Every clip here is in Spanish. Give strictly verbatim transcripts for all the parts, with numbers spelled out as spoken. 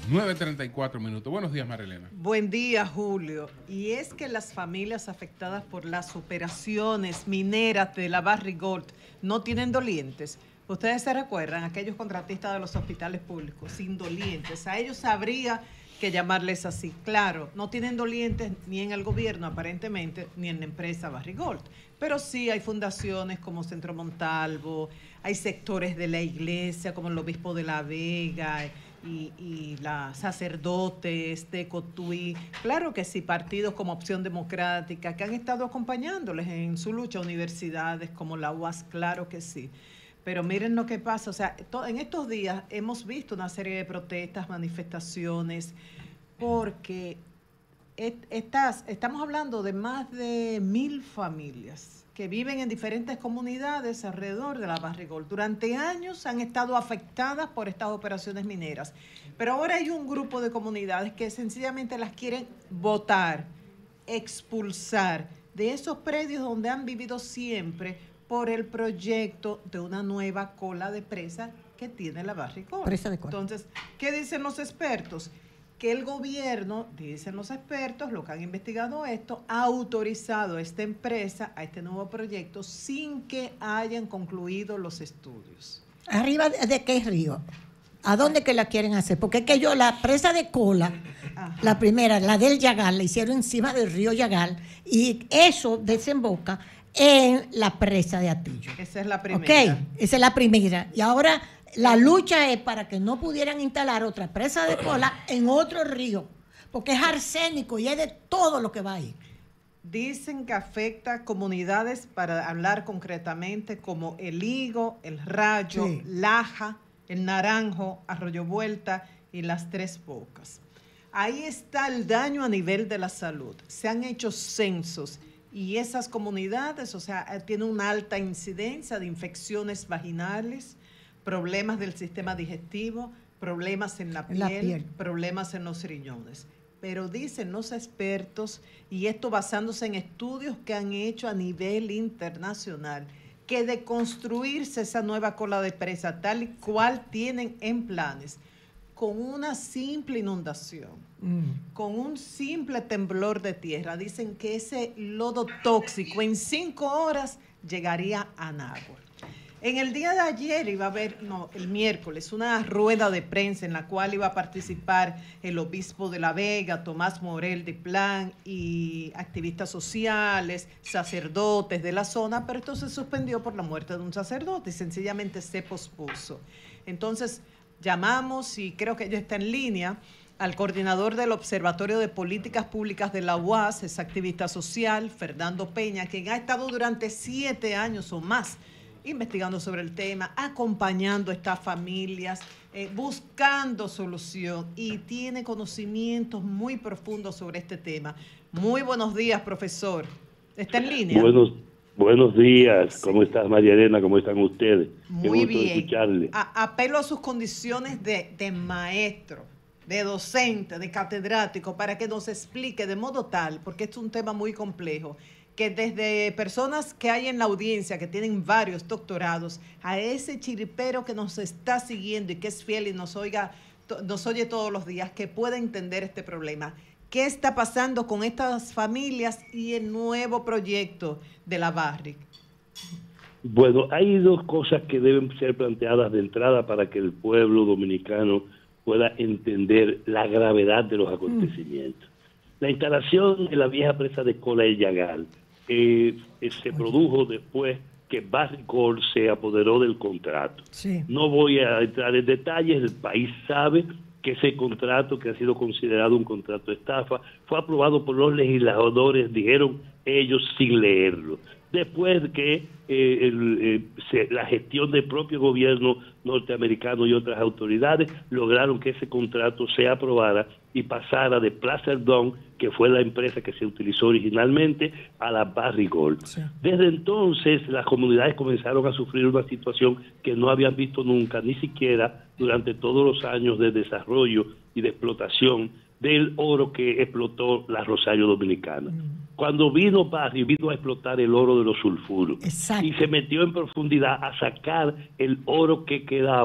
nueve treinta y cuatro minutos. Buenos días, Marilena. Buen día, Julio. Y es que las familias afectadas por las operaciones mineras de la Barrick Gold no tienen dolientes. Ustedes se recuerdan, aquellos contratistas de los hospitales públicos, sin dolientes. A ellos habría que llamarles así. Claro, no tienen dolientes ni en el gobierno, aparentemente, ni en la empresa Barrick Gold. Pero sí hay fundaciones como Centro Montalvo, hay sectores de la iglesia como el Obispo de La Vega y, y los sacerdotes de Cotuí. Claro que sí, partidos como Opción Democrática que han estado acompañándoles en su lucha, universidades como la U A S, claro que sí. Pero miren lo que pasa, o sea, en estos días hemos visto una serie de protestas, manifestaciones, porque Estás, estamos hablando de más de mil familias que viven en diferentes comunidades alrededor de la Barrick Gold. Durante años han estado afectadas por estas operaciones mineras, pero ahora hay un grupo de comunidades que sencillamente las quieren botar, expulsar de esos predios donde han vivido siempre por el proyecto de una nueva cola de presa que tiene la Barrick Gold. Presa de cola. Entonces, ¿qué dicen los expertos? Que el gobierno, dicen los expertos, lo que han investigado esto, ha autorizado a esta empresa, a este nuevo proyecto, sin que hayan concluido los estudios. ¿Arriba de qué río? ¿A dónde que la quieren hacer? Porque es que yo, la presa de cola, ajá, la primera, la del Yagal, la hicieron encima del río Yagal, y eso desemboca en la presa de Atillo. Esa es la primera. Ok, esa es la primera. Y ahora la lucha es para que no pudieran instalar otra presa de cola en otro río, porque es arsénico y es de todo lo que va ahí. Dicen que afecta a comunidades, para hablar concretamente, como El Higo, El Rayo, sí, Laja, El Naranjo, Arroyo Vuelta y Las Tres Bocas. Ahí está el daño a nivel de la salud. Se han hecho censos y esas comunidades, o sea, tienen una alta incidencia de infecciones vaginales, problemas del sistema digestivo, problemas en la piel, la piel, problemas en los riñones. Pero dicen los expertos, y esto basándose en estudios que han hecho a nivel internacional, que de construirse esa nueva cola de presa tal y cual tienen en planes, con una simple inundación, mm. con un simple temblor de tierra, dicen que ese lodo tóxico en cinco horas llegaría a Nagua. En el día de ayer iba a haber, no, el miércoles, una rueda de prensa en la cual iba a participar el obispo de La Vega, Tomás Morel de Plan, y activistas sociales, sacerdotes de la zona, pero esto se suspendió por la muerte de un sacerdote y sencillamente se pospuso. Entonces llamamos, y creo que ya está en línea, al coordinador del Observatorio de Políticas Públicas de la U A S, es activista social, Fernando Peña, quien ha estado durante siete años o más investigando sobre el tema, acompañando a estas familias, eh, buscando solución, y tiene conocimientos muy profundos sobre este tema. Muy buenos días, profesor. ¿Está en línea? Buenos, buenos días. Sí. ¿Cómo estás, María Elena? ¿Cómo están ustedes? Muy Qué gusto bien. Escucharle. A, apelo a sus condiciones de, de maestro, de docente, de catedrático, para que nos explique de modo tal, porque esto es un tema muy complejo, que desde personas que hay en la audiencia que tienen varios doctorados, a ese chiripero que nos está siguiendo y que es fiel y nos oiga, nos oye todos los días, que pueda entender este problema. ¿Qué está pasando con estas familias y el nuevo proyecto de la Barrick? Bueno, hay dos cosas que deben ser planteadas de entrada para que el pueblo dominicano pueda entender la gravedad de los acontecimientos. Mm. La instalación de la vieja presa de cola El Yagal Eh, eh, se produjo después que Barrick Gold se apoderó del contrato. Sí. No voy a entrar en detalles, el país sabe que ese contrato, que ha sido considerado un contrato de estafa, fue aprobado por los legisladores, dijeron ellos sin leerlo. Después de que eh, el, eh, se, la gestión del propio gobierno norteamericano y otras autoridades lograron que ese contrato se aprobara y pasara de Placer Dome, que fue la empresa que se utilizó originalmente, a la Barrick Gold. Sí. Desde entonces las comunidades comenzaron a sufrir una situación que no habían visto nunca, ni siquiera durante todos los años de desarrollo y de explotación del oro que explotó la Rosario Dominicana. Mm. Cuando vino Barrick, vino a explotar el oro de los sulfuros. Exacto. Y se metió en profundidad a sacar el oro que quedaba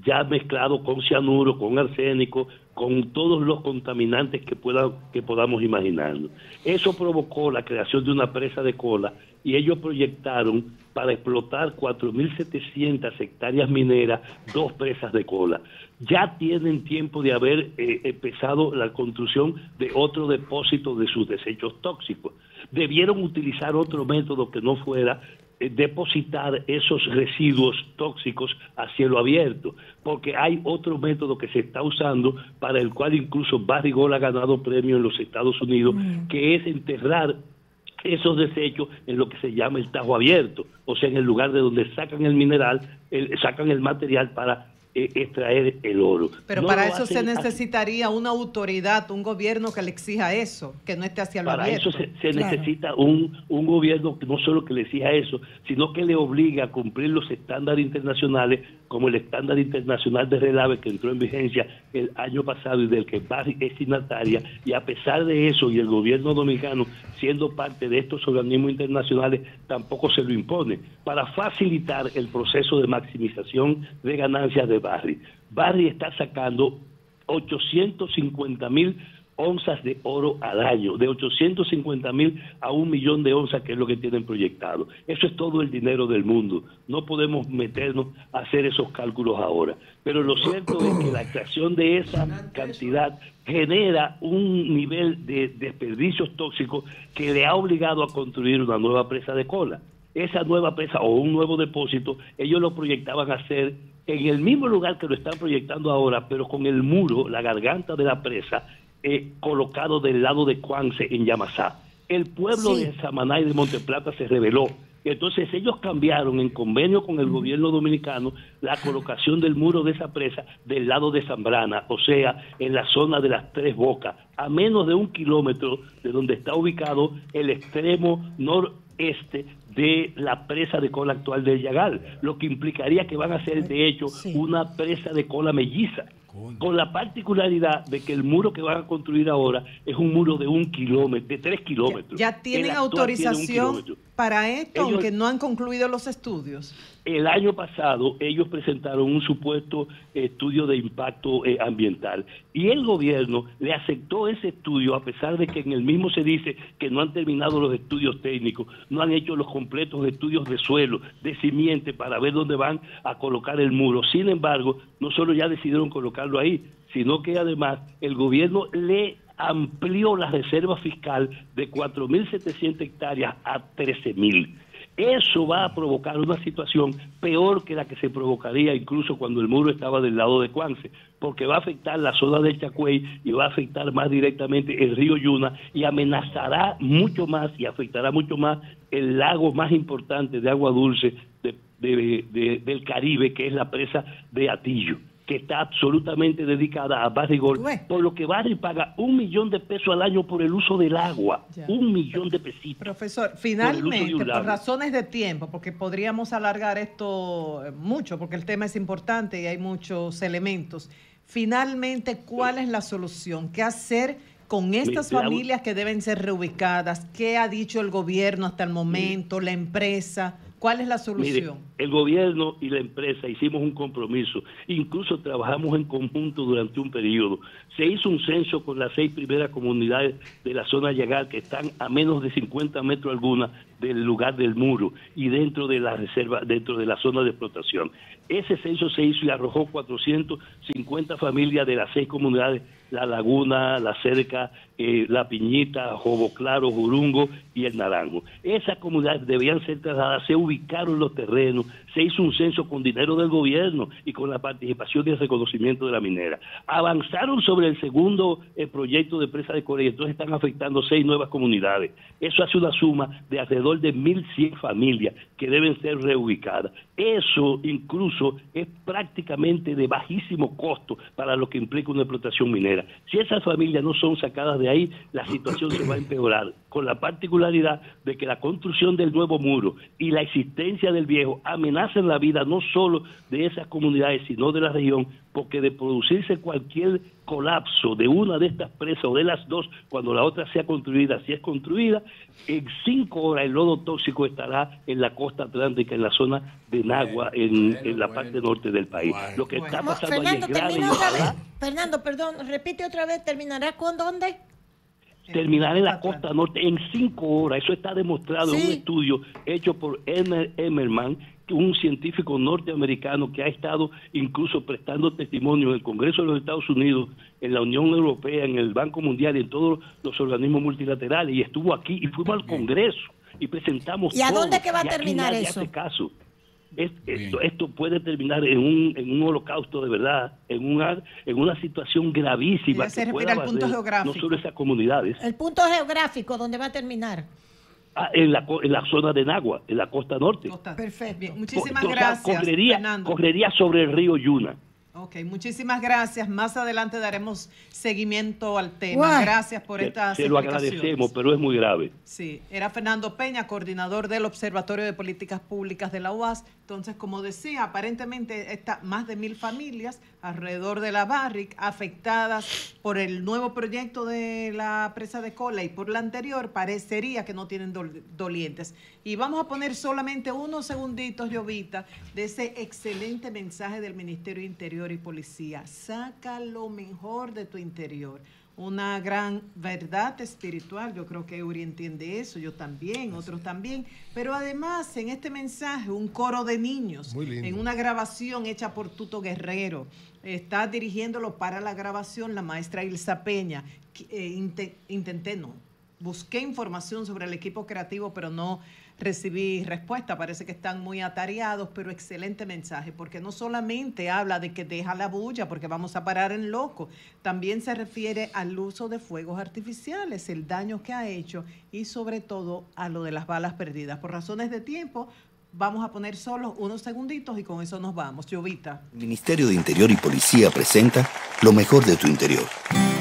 ya mezclado con cianuro, con arsénico, con todos los contaminantes que, pueda, que podamos imaginarnos. Eso provocó la creación de una presa de cola y ellos proyectaron para explotar cuatro mil setecientas hectáreas mineras, dos presas de cola. Ya tienen tiempo de haber eh, empezado la construcción de otro depósito de sus desechos tóxicos. Debieron utilizar otro método que no fuera eh, depositar esos residuos tóxicos a cielo abierto, porque hay otro método que se está usando, para el cual incluso Barrick Gold ha ganado premio en los Estados Unidos, mm. que es enterrar esos desechos en lo que se llama el tajo abierto, o sea, en el lugar de donde sacan el mineral, el, sacan el material para eh, extraer el oro. Pero no para eso se necesitaría una autoridad, un gobierno que le exija eso, que no esté hacia lo para abierto. Para eso se, se claro. necesita un, un gobierno que no solo que le exija eso, sino que le obligue a cumplir los estándares internacionales, como el estándar internacional de relave que entró en vigencia el año pasado y del que Barrick es signataria, y a pesar de eso, y el gobierno dominicano, siendo parte de estos organismos internacionales, tampoco se lo impone, para facilitar el proceso de maximización de ganancias de Barrick. Barrick está sacando ochocientos cincuenta mil onzas de oro al año, de ochocientos cincuenta mil a un millón de onzas, que es lo que tienen proyectado. Eso es todo el dinero del mundo. No podemos meternos a hacer esos cálculos ahora. Pero lo cierto es que la extracción de esa cantidad genera un nivel de desperdicios tóxicos que le ha obligado a construir una nueva presa de cola. Esa nueva presa o un nuevo depósito, ellos lo proyectaban hacer en el mismo lugar que lo están proyectando ahora, pero con el muro, la garganta de la presa, Eh, colocado del lado de Cuance, en Yamasá. El pueblo sí. de Samaná y de Monteplata se rebeló. Entonces ellos cambiaron en convenio con el gobierno dominicano la colocación del muro de esa presa del lado de Zambrana, o sea, en la zona de las Tres Bocas, a menos de un kilómetro de donde está ubicado el extremo noreste de la presa de cola actual del Yagal, lo que implicaría que van a ser de hecho sí. una presa de cola melliza, con la particularidad de que el muro que van a construir ahora es un muro de un kilómetro, de tres kilómetros. ¿Ya, ya tienen autorización tiene para esto, ellos, aunque no han concluido los estudios? El año pasado ellos presentaron un supuesto estudio de impacto eh, ambiental y el gobierno le aceptó ese estudio, a pesar de que en el mismo se dice que no han terminado los estudios técnicos, no han hecho los completos estudios de suelo, de simiente, para ver dónde van a colocar el muro. Sin embargo, no solo ya decidieron colocarlo ahí, sino que además el gobierno le amplió la reserva fiscal de cuatro mil setecientas hectáreas a trece mil. Eso va a provocar una situación peor que la que se provocaría incluso cuando el muro estaba del lado de Cuance, porque va a afectar la zona del Chagüey y va a afectar más directamente el río Yuna y amenazará mucho más y afectará mucho más el lago más importante de agua dulce de, de, de, del Caribe, que es la presa de Atillo, que está absolutamente dedicada a Barrick Gold, por lo que Barrick paga un millón de pesos al año por el uso del agua, ya. un millón de pesitos. Profesor, finalmente, por, por razones de tiempo, porque podríamos alargar esto mucho, porque el tema es importante y hay muchos elementos. Finalmente, ¿cuál es la solución? ¿Qué hacer con estas Mira, familias que deben ser reubicadas? ¿Qué ha dicho el gobierno hasta el momento, la empresa? ¿Cuál es la solución? Mire, el gobierno y la empresa hicimos un compromiso, incluso trabajamos en conjunto durante un periodo. Se hizo un censo con las seis primeras comunidades de la zona Yagal, que están a menos de cincuenta metros alguna del lugar del muro y dentro de la reserva, dentro de la zona de explotación. Ese censo se hizo y arrojó cuatrocientas cincuenta familias de las seis comunidades: La Laguna, La Cerca, eh, La Piñita, Jobo Claro, Jurungo y El Naranjo. Esas comunidades debían ser trasladadas, se ubicaron los terrenos, se hizo un censo con dinero del gobierno y con la participación y el reconocimiento de la minera. Avanzaron sobre el segundo eh, proyecto de presa de cola y entonces están afectando seis nuevas comunidades. Eso hace una suma de alrededor de mil cien familias que deben ser reubicadas. Eso incluso es prácticamente de bajísimo costo para lo que implica una explotación minera. Si esas familias no son sacadas de ahí, la situación se va a empeorar, con la particularidad de que la construcción del nuevo muro y la existencia del viejo amenazan la vida no solo de esas comunidades, sino de la región, porque de producirse cualquier colapso de una de estas presas o de las dos, cuando la otra sea construida, si es construida, en cinco horas el lodo tóxico estará en la costa atlántica, en la zona de Nagua, en, en la parte norte del país. Lo que está pasando ahí Fernando, es grave. termina y otra ojalá vez. Fernando, perdón, repite otra vez, ¿terminará con dónde? terminar en la costa norte en cinco horas. Eso está demostrado Sí. en un estudio hecho por Emer Emmerman, un científico norteamericano que ha estado incluso prestando testimonio en el Congreso de los Estados Unidos, en la Unión Europea, en el Banco Mundial y en todos los organismos multilaterales, y estuvo aquí y fuimos al Congreso y presentamos ¿Y a todo, dónde que va a y aquí terminar nadie eso? hace caso. Es- esto, esto puede terminar en un, en un holocausto de verdad, en una, en una situación gravísima Ella se que refiere pueda al punto barrer geográfico. no solo esas comunidades, El punto geográfico donde va a terminar. ah, en, la, co- en la zona de Nagua, en la costa norte. Costa. Perfecto. Bien, muchísimas O sea, gracias, correría, Fernando. correría sobre el río Yuna. Ok, muchísimas gracias. Más adelante daremos seguimiento al tema. Guay. Gracias por Se, estas se lo explicaciones. agradecemos, pero es muy grave. Sí, era Fernando Peña, coordinador del Observatorio de Políticas Públicas de la U A S. Entonces, como decía, aparentemente está más de mil familias alrededor de la Barrick afectadas por el nuevo proyecto de la presa de Cola y por la anterior parecería que no tienen dol- dolientes. Y vamos a poner solamente unos segunditos, Jovita, de ese excelente mensaje del Ministerio de Interior y Policía. Saca lo mejor de tu interior. Una gran verdad espiritual, yo creo que Uri entiende eso, yo también, otros también, pero además en este mensaje un coro de niños, Muy lindo. en una grabación hecha por Tuto Guerrero, está dirigiéndolo para la grabación la maestra Ilsa Peña. Que, eh, inte- intenté, no, busqué información sobre el equipo creativo, pero no recibí respuesta, parece que están muy atareados, pero excelente mensaje, porque no solamente habla de que deja la bulla, porque vamos a parar en loco, también se refiere al uso de fuegos artificiales, el daño que ha hecho y sobre todo a lo de las balas perdidas. Por razones de tiempo, vamos a poner solo unos segunditos y con eso nos vamos. Jovita. El Ministerio de Interior y Policía presenta lo mejor de tu interior.